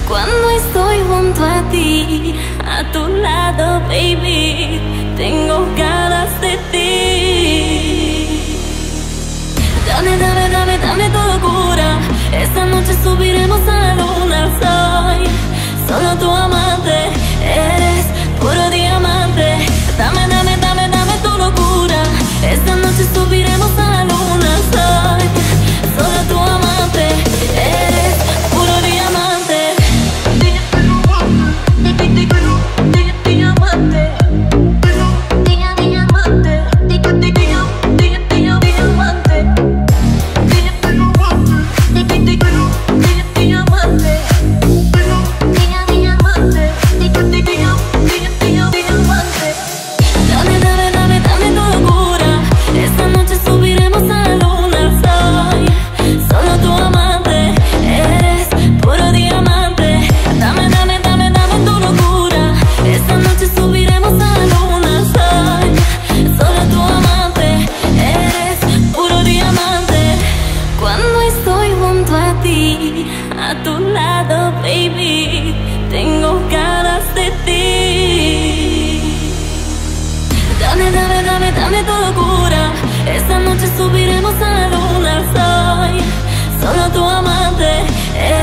Cuando estoy junto a ti, a tu lado, baby, tengo ganas de ti. Dame, dame, dame, dame tu locura. Esta noche subiremos a la luna. Soy solo tu amante, eres puro diamante. Dame, dame, dame, dame tu locura. Esta noche subiremos a la luna. Soy solo tu amante, eres puro diamante. A tu lado, baby, tengo ganas de ti. Dame, dame, dame, dame tu locura. Esta noche subiremos a la luna. Soy solo tu amante.